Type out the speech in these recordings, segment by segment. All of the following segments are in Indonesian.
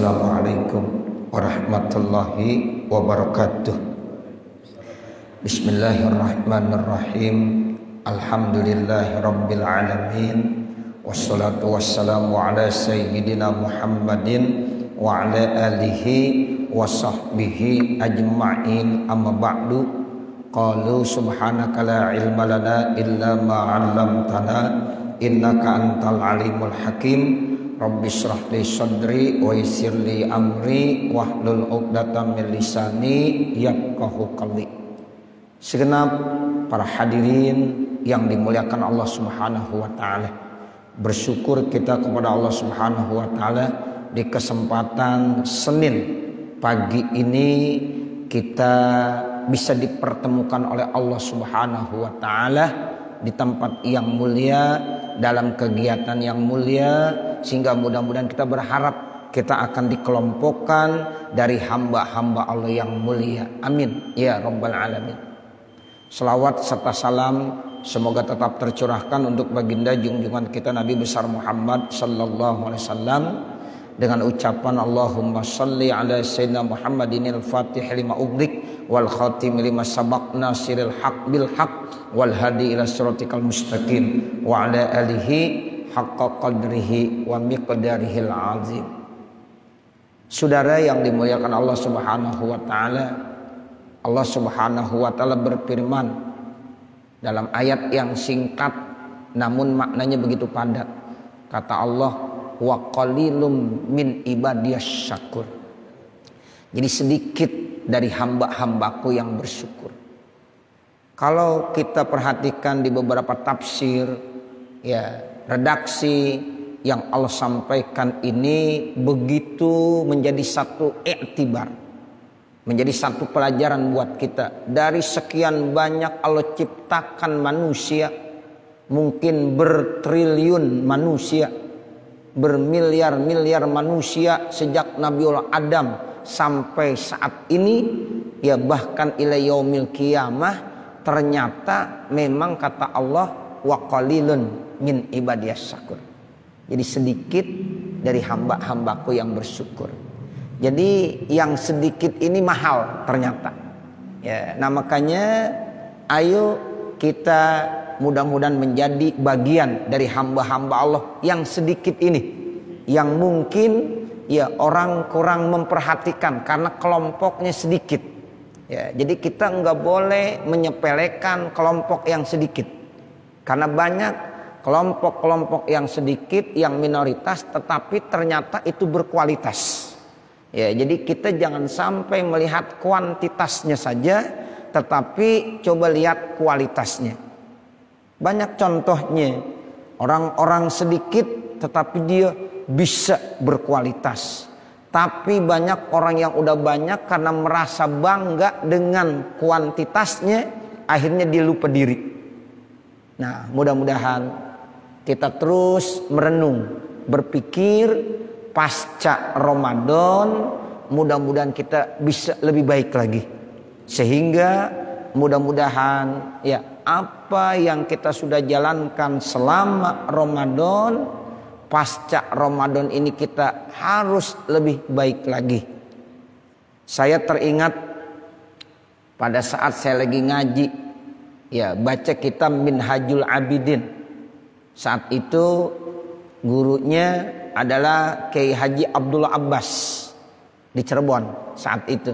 Assalamualaikum warahmatullahi wabarakatuh. Bismillahirrahmanirrahim. Alhamdulillahirabbil alamin. Wassalatu wassalamu ala sayyidina Muhammadin wa ala alihi wa sahbihi ajma'in. Amma ba'du. Qalu subhanaka la ilma lana illa ma 'allamtana innaka antal alimul hakim. Rabbi shrah li sadri wa yassir li amri wahlul 'uqdatam min lisani yafqahu qawli. Segenap para hadirin yang dimuliakan Allah Subhanahu wa taala, bersyukur kita kepada Allah Subhanahu wa taala di kesempatan Senin pagi ini kita bisa dipertemukan oleh Allah Subhanahu wa taala di tempat yang mulia, dalam kegiatan yang mulia, sehingga mudah-mudahan kita berharap kita akan dikelompokkan dari hamba-hamba Allah yang mulia. Amin ya rabbal alamin. Selawat serta salam semoga tetap tercurahkan untuk baginda junjungan kita Nabi besar Muhammad sallallahu alaihi wasallam dengan ucapan Allahumma shalli ala sayyidina Muhammadinil fatih lima ughliq wal khatim lima sabaq nasiril haq bil haq wal hadi ila siratikal mustaqim wa ala alihi haqqa qadrihi wa miqdarihil azim. Saudara yang dimuliakan Allah Subhanahu wa taala, Allah Subhanahu wa taala berfirman dalam ayat yang singkat namun maknanya begitu padat. Kata Allah, wa qalilum min ibadiyas syakur. Jadi sedikit dari hamba-hambaku yang bersyukur. Kalau kita perhatikan di beberapa tafsir, ya, redaksi yang Allah sampaikan ini begitu menjadi satu iktibar, menjadi satu pelajaran buat kita. Dari sekian banyak Allah ciptakan manusia, mungkin bertriliun manusia, bermiliar-miliar manusia sejak Nabiullah Adam sampai saat ini, ya bahkan ila yaumil qiyamah, ternyata memang kata Allah wa qalilun min ibadiyas syakur. Jadi sedikit dari hamba-hambaku yang bersyukur. Jadi yang sedikit ini mahal ternyata. Ya, nah makanya ayo kita mudah-mudahan menjadi bagian dari hamba-hamba Allah yang sedikit ini, yang mungkin ya orang kurang memperhatikan karena kelompoknya sedikit. Ya, jadi kita nggak boleh menyepelekan kelompok yang sedikit, karena banyak kelompok-kelompok yang sedikit, yang minoritas, tetapi ternyata itu berkualitas. Ya, jadi kita jangan sampai melihat kuantitasnya saja, tetapi coba lihat kualitasnya. Banyak contohnya, orang-orang sedikit tetapi dia bisa berkualitas. Tapi banyak orang yang udah banyak karena merasa bangga dengan kuantitasnya, akhirnya dia lupa diri. Nah, mudah-mudahan kita terus merenung, berpikir pasca Ramadan, mudah-mudahan kita bisa lebih baik lagi. Sehingga mudah-mudahan ya apa yang kita sudah jalankan selama Ramadan, pasca Ramadan ini kita harus lebih baik lagi. Saya teringat pada saat saya lagi ngaji, ya baca kitab Minhajul Abidin. Saat itu gurunya adalah Kiai Haji Abdullah Abbas di Cirebon saat itu.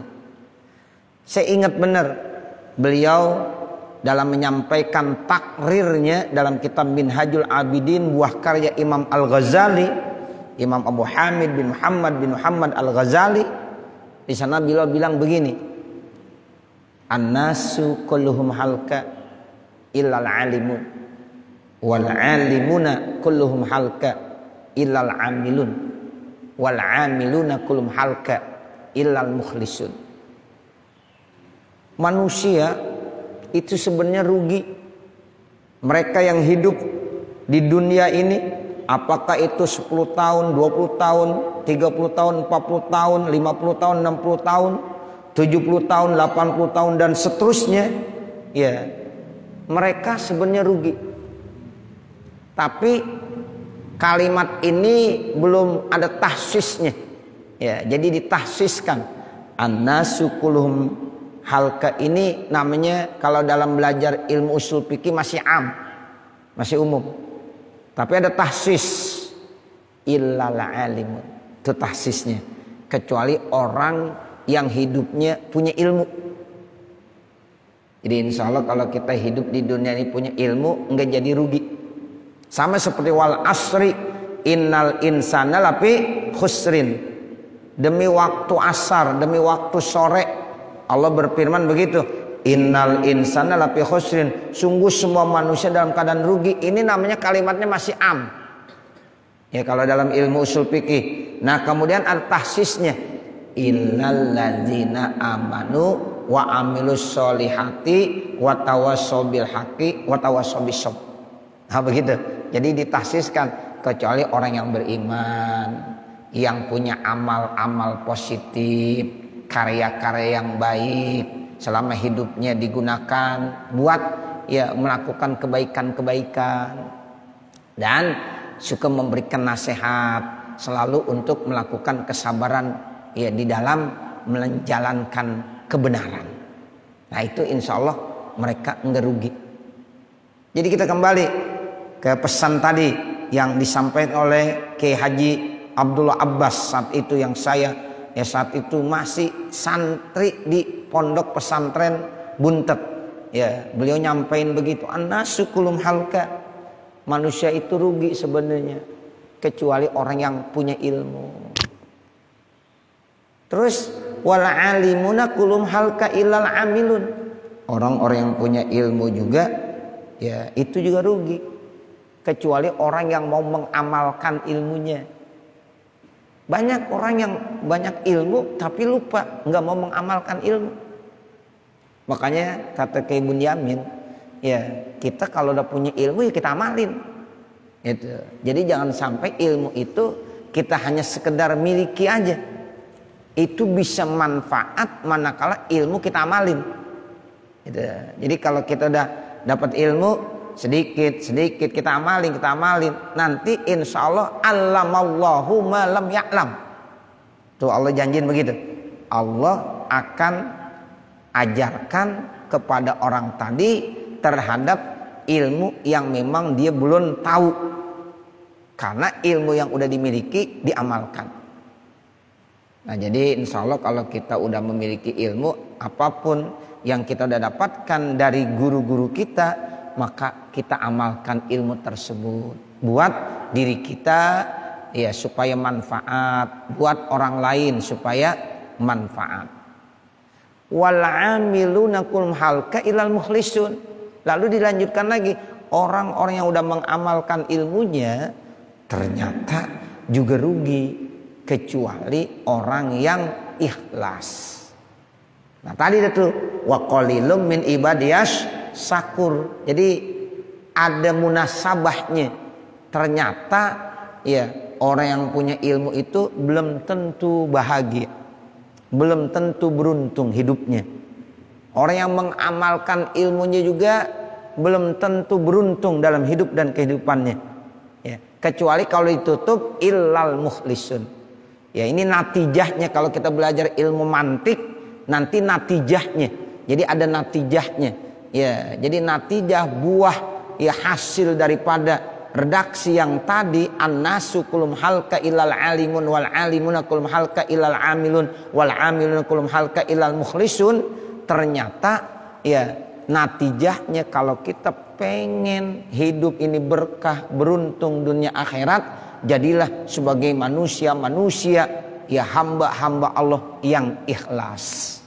Saya ingat benar beliau dalam menyampaikan takrirnya dalam kitab Minhajul Abidin, buah karya Imam Al-Ghazali, Imam Abu Hamid bin Muhammad Al-Ghazali. Di sana beliau bilang begini, an-nasu kulluhum halka illal alimun wal alimuna kulluhum halka illal amilun wal amiluna kulluhum halka illal mukhlisun. Manusia itu sebenarnya rugi. Mereka yang hidup di dunia ini, apakah itu 10 tahun, 20 tahun, 30 tahun, 40 tahun, 50 tahun, 60 tahun, 70 tahun, 80 tahun dan seterusnya, ya mereka sebenarnya rugi. Tapi kalimat ini belum ada tahsisnya. Ya, jadi ditahsiskan. An-nasu kulluhum halqa ini namanya kalau dalam belajar ilmu usul fikih masih am, masih umum. Tapi ada tahsis illal alimun. Itu tahsisnya. Kecuali orang yang hidupnya punya ilmu. Jadi insya Allah kalau kita hidup di dunia ini punya ilmu, enggak jadi rugi. Sama seperti wal asri innal insana lafi khusrin. Demi waktu asar, demi waktu sore, Allah berfirman begitu. Innal insana lafi khusrin. Sungguh semua manusia dalam keadaan rugi. Ini namanya kalimatnya masih am. Ya kalau dalam ilmu usul fikih. Nah kemudian ada tahsisnya. Illal ladzina amanu wa amilus solihati wa tawassaw bil haqqi wa tawassaw bis sabr. Nah begitu. Jadi ditahsiskan kecuali orang yang beriman, yang punya amal-amal positif, karya-karya yang baik selama hidupnya digunakan buat ya melakukan kebaikan-kebaikan dan suka memberikan nasihat selalu untuk melakukan kesabaran ya di dalam menjalankan kebenaran. Nah itu insya Allah mereka enggak rugi. Jadi kita kembali ke pesan tadi yang disampaikan oleh Kiai Haji Abdullah Abbas saat itu, yang saya ya saat itu masih santri di pondok pesantren Buntet. Ya, beliau nyampein begitu, an-nasu kulluhum halqa. Manusia itu rugi sebenarnya kecuali orang yang punya ilmu. Terus wal alimuna kulluhum halqa illal amilun. Orang-orang yang punya ilmu juga ya itu juga rugi kecuali orang yang mau mengamalkan ilmunya. Banyak orang yang banyak ilmu tapi lupa, nggak mau mengamalkan ilmu. Makanya kata Kiai Bunyamin, ya kita kalau udah punya ilmu ya kita amalin. Gitu. Jadi jangan sampai ilmu itu kita hanya sekedar miliki aja. Itu bisa manfaat manakala ilmu kita amalin. Gitu. Jadi kalau kita udah dapat ilmu sedikit kita amalin, nanti insya Allah allamallahu ma lam ya'lam. Tuh Allah janjiin begitu. Allah akan ajarkan kepada orang tadi terhadap ilmu yang memang dia belum tahu, karena ilmu yang udah dimiliki diamalkan. Nah jadi insya Allah kalau kita udah memiliki ilmu apapun yang kita udah dapatkan dari guru-guru kita, maka kita amalkan ilmu tersebut buat diri kita ya supaya manfaat, buat orang lain supaya manfaat. Wal amiluna kulluhum halqa illal mukhlisun. Lalu dilanjutkan lagi, orang-orang yang udah mengamalkan ilmunya ternyata juga rugi kecuali orang yang ikhlas. Nah tadi itu wa qalilum min ibadiyas sakur. Jadi ada munasabahnya. Ternyata ya orang yang punya ilmu itu belum tentu bahagia, belum tentu beruntung hidupnya. Orang yang mengamalkan ilmunya juga belum tentu beruntung dalam hidup dan kehidupannya. Ya, kecuali kalau ditutup illal mukhlisun. Ya ini natijahnya kalau kita belajar ilmu mantik, nanti natijahnya. Jadi ada natijahnya. Ya, jadi natijah buah ya hasil daripada redaksi yang tadi an-nasu kulluhum halqa illal alimun wal alimuna kulluhum halqa illal amilun wal amiluna kulluhum halqa illal mukhlisun. Ternyata ya natijahnya kalau kita pengen hidup ini berkah, beruntung dunia akhirat, jadilah sebagai manusia ya hamba-hamba Allah yang ikhlas.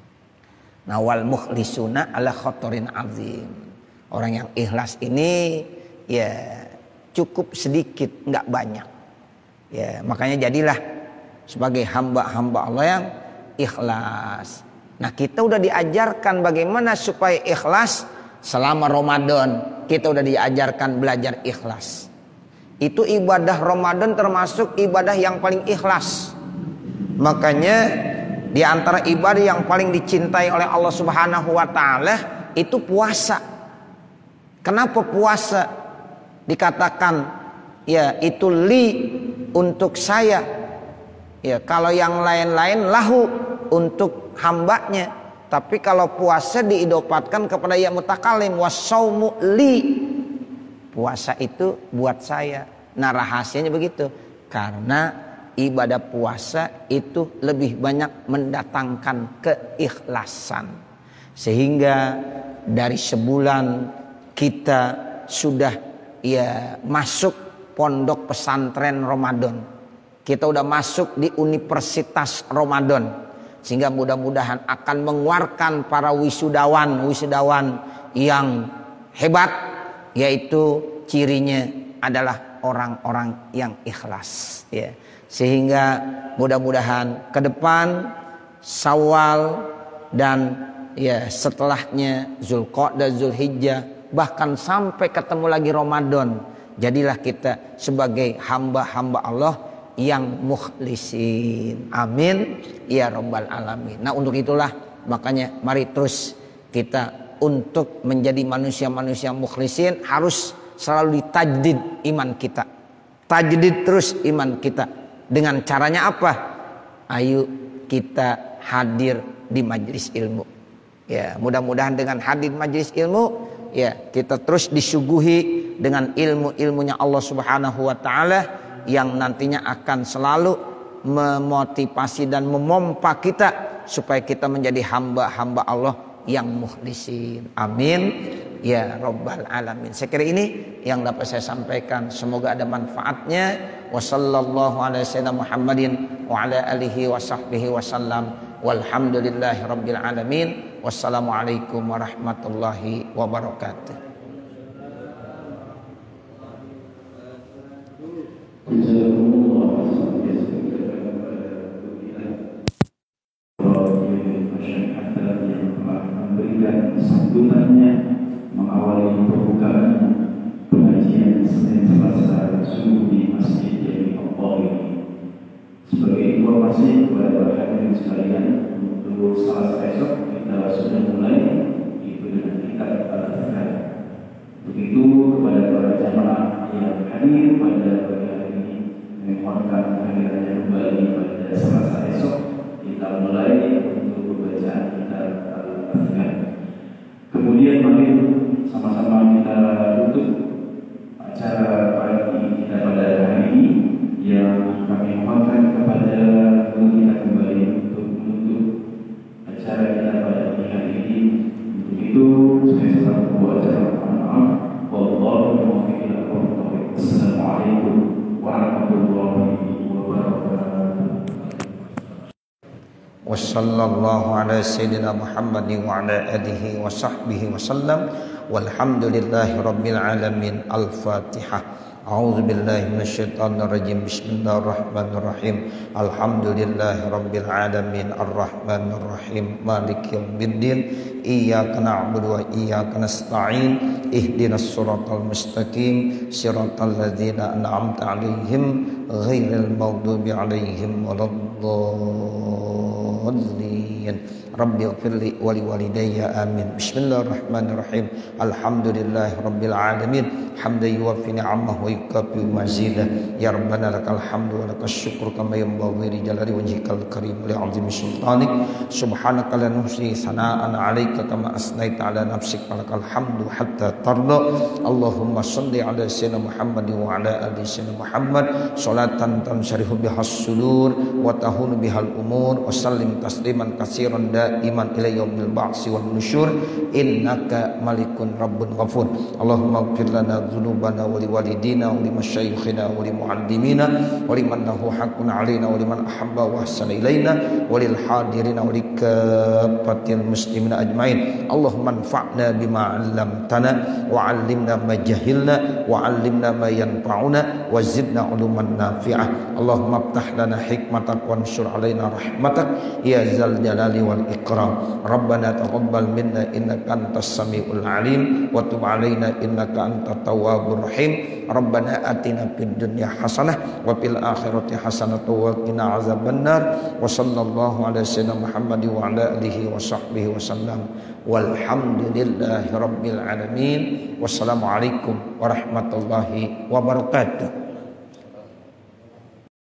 Nah wal mukhlisuna ala khotorin azim. Orang yang ikhlas ini ya cukup sedikit, nggak banyak. Ya makanya jadilah sebagai hamba-hamba Allah yang ikhlas. Nah kita udah diajarkan bagaimana supaya ikhlas selama Ramadan. Kita udah diajarkan belajar ikhlas. Itu ibadah Ramadan termasuk ibadah yang paling ikhlas. Makanya di antara ibadah yang paling dicintai oleh Allah Subhanahu wa taala itu puasa. Kenapa puasa dikatakan ya itu li untuk saya? Ya, kalau yang lain-lain lahu untuk hambanya. Tapi kalau puasa diidopatkan kepada yang mutakalim, wasaumu li. Puasa itu buat saya. Nah, rahasianya begitu. Karena ibadah puasa itu lebih banyak mendatangkan keikhlasan. Sehingga dari sebulan kita sudah ya masuk pondok pesantren Ramadan. Kita udah masuk di Universitas Ramadan, sehingga mudah-mudahan akan mengeluarkan para wisudawan yang hebat, yaitu cirinya adalah orang-orang yang ikhlas. Ya. Sehingga mudah-mudahan ke depan Syawal dan ya setelahnya Zulqa'dah, Zulhijjah, bahkan sampai ketemu lagi Ramadan, jadilah kita sebagai hamba-hamba Allah yang mukhlisin. Amin ya rabbal alamin. Nah, untuk itulah makanya mari terus kita untuk menjadi manusia-manusia mukhlisin harus selalu ditajdid iman kita. Tajdid terus iman kita. Dengan caranya apa? Ayo kita hadir di majelis ilmu. Ya, mudah-mudahan dengan hadir majelis ilmu ya kita terus disuguhi dengan ilmu-ilmunya Allah Subhanahu wa taala yang nantinya akan selalu memotivasi dan memompa kita supaya kita menjadi hamba-hamba Allah yang mukhlisin. Amin ya rabbal alamin. Saya kira ini yang dapat saya sampaikan, semoga ada manfaatnya. Wassallallahu ala sayyidina Muhammadin wa ala alihi wa sahbihi wasallam, walhamdulillahi rabbil alamin. Wassalamualaikum warahmatullahi wabarakatuh. memberikan sambutannya mengawali pembukaan pengajian Senin Selasa subuh di Masjid Jami Allah ini. Sebagai informasi kepada hadirin sekalian, untuk Selasa esok kita sudah mulai itu dengan kitab Al-Azkar. Begitu kepada para jamaah yang hadir pada pagi hari ini, mohonkan kehadirannya kembali pada Selasa esok kita mulai untuk pembacaan kitab Al-Azkar. Kemudian mari sama-sama kita tutup acara pagi kita pada hari ini, yang kami mohonkan kepada guru kita kembali untuk menutup acara kita pada pagi hari ini. Untuk itu saya selalu membawa acara maaf. Wallahu muwaffiq ila aqwamit thoriq. Assalamualaikum warahmatullahi wabarakatuh. Wassallallahu ala sayyidina Muhammadin wa ala alihi wa sahbihi wasallam, walhamdulillahi rabbil alamin. Al-Fatihah. A'udzu billahi minasyaitonir rajim. Bismillahirrahmanirrahim. Alhamdulillahi rabbil alamin arrahmanir rahim maliki yaumiddin. Iyyaka na'budu wa iyyaka nasta'in. Ihdinas siratal mustaqim siratal ladzina an'amta 'alaihim ghairil maghdubi 'alaihim waladdallin. Rabbi ighfirli wa liwalidayya amin. Bismillahirrahmanirrahim. Alhamdulillahi rabbil alamin hamdan yuwaffi ni'amahu wa yukafi mazidah. Ya rabbana lakal hamdu wa lakas syukru kama yanbaghi li jalali wajhikal karim li 'azimi sultanik. Subhanaka la nuhsi sana'an 'alaika kama asnaita 'ala nafsik lakal hamdu hatta tarda. Allahumma shalli 'ala sayyidina Muhammadin wa 'ala ali sayyidina Muhammad salatan tansharihu bihas sudur wa tahunu bihal umur, wa sallim tasliman katsiran iman ila yaumil ba'si wan nusyur. Innaka malikun rabbun ghafur. Allahumma ighfir lana dzunubana wa liwalidina wa limasyayikhina wa limuallimina wa liman lahu haqqun 'alaina wa liman ahabba wa ahsana ilaina wa lil hadirina wa likaffatil muslimina ajmain. Allahumma anfa'na bima 'allamtana wa 'allimna ma jahilna wa 'allimna ma yanfa'una wa zidna 'uluman nafi'ah. Allahumma iftah lana hikmatak wa anshur 'alaina rahmatak ya zal jalali wal ikram. Rabbana taqabbal minna innaka antas samiul alim wa tub alaina innaka antat tawwabur rahim. Rabbana atina fid dunya hasanah wa fil akhirati hasanah wa qina azabannar. Wa sallallahu ala sayyidina Muhammad wa ala alihi wa sahbihi wasallam, walhamdulillahi rabbil alamin. Wassalamualaikum warahmatullahi wabarakatuh.